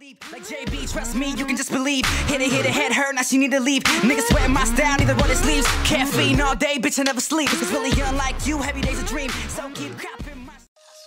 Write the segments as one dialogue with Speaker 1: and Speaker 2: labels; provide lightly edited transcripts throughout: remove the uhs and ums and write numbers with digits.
Speaker 1: Like JB, trust me, you can just believe. Hit it, head hurt, now she need to leave. Niggas sweating my style, neither roll his sleeves. Caffeine all day, bitch, I never sleep. It's really unlike you, heavy days a dream. So keep copping my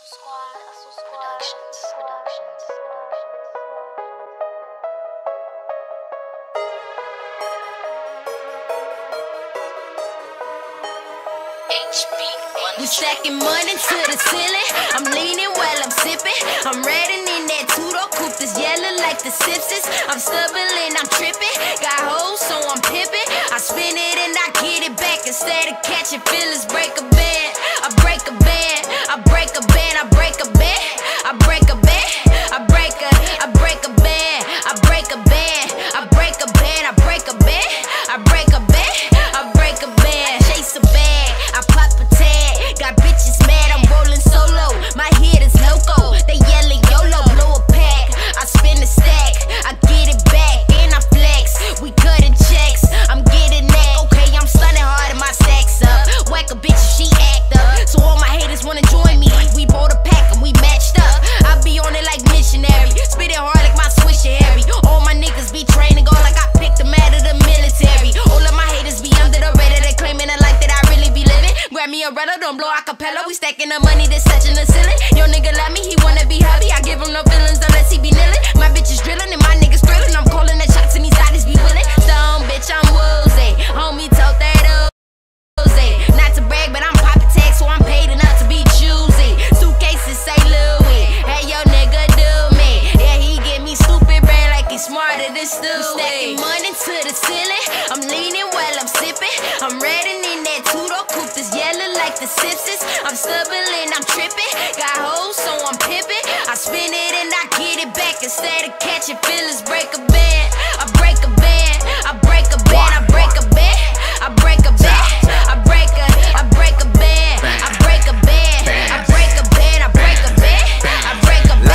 Speaker 2: We stacking money to the ceiling. I'm leaning while I'm sipping. I'm riding in that two-door coupe that's yellow like the Simpsons. I'm stumbling, I'm tripping. Got hoes, so I'm pimping. I spin it and I get it back. Instead of catching feelings, break a band. I break a band. I break a band. I break a band. I break a band. I break a band. I break a band. I break a band. I break a band. I break a band. I break a band. I break a band. Chase a bag. I pop a tag. Got bitches mad. I'm rolling solo. My head is loco. They yelling YOLO. Blow a pack. I spin the stack. I get it back. Then I flex. We cutting checks. I'm getting that. Okay, I'm stunning hard and my stacks up. Whack a bitch if she act up. So all my haters wanna join me. We bought a pack and we matched up. I be on it like missionary. Spit it hard like my swisher Harry. All my niggas be training go like I picked them out of the military. All of my haters be under the radar. They claiming a life that I really be living. Grab me a rattle, don't blow acapella. We stacking the money that's touching the ceiling. Yo nigga love me, he wanna be hubby. I give him no feelings unless he be kneeling. My bitch is drilling and my niggas thrilling. I'm calling the shots and these bodies be willing. Stone bitch, I'm woozy. Homie told that Uzi. Not to brag, but I'm popping tags, so I'm paid enough to be choosy. Suitcases say Louis. Hey yo nigga do me. Yeah, he give me stupid brain like he's smarter than Stewie. We stacking money to the ceiling. I'm leaning while I'm sipping. I'm riding in that two-door coupe that's yellow like the Simpsons. I'm stumbling, I'm tripping. Got hoes, so I'm pimping. I spin it and I get it back. Instead of catching feelings, break a band. I break a band. I break a band. I break a band. I break a band. I break a band. I break a band. I break a band. I break a band. I break a band. I break a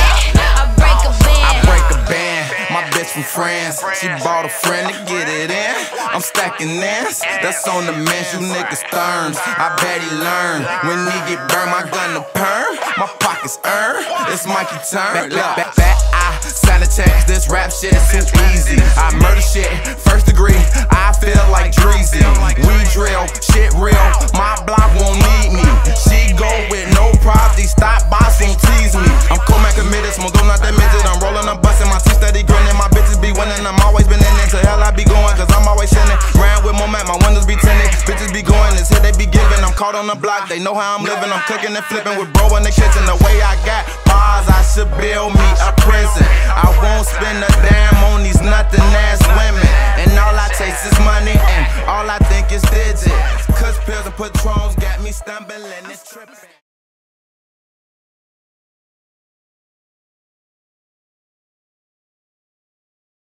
Speaker 2: band.
Speaker 3: I break a band. My bitch from France, she bought a friend to get it in. I'm stacking ants, that's on the mess, you niggas therms. I bet he learned. When he get burned, my gun to perm. My pockets earn, it's Mikey turn. Back, I sign a check, this rap shit is too easy. I murder shit, first degree, I feel like Dreezy. We drill, shit real, my block won't need me. She go with no property, stop boss won't tease me. I'm cool, man, committed, smoke, don't not that midget. I'm rolling, I'm busting, my teeth steady grinning. My bitches be winning, I'm always been in it. To hell I be going, cause I'm always sinning. Round with moment, my windows be tinted. Bitches be going, this hit they be giving. I'm caught on the block, they know how I'm living. I'm cooking and flipping with bro in the kitchen. The way I got bars, I should build me a prison. I won't spend a damn on these nothing ass women. And all I taste is money, and all I think is digits. Cause pills and patrons got me stumbling, it's tripping.